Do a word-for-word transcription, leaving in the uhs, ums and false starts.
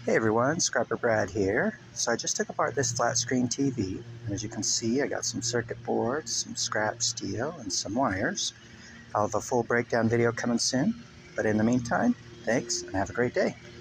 Hey everyone, Scrapper Brad here. So I just took apart this flat screen T V, and as you can see I got some circuit boards, some scrap steel, and some wires. I'll have a full breakdown video coming soon, but in the meantime, thanks and have a great day.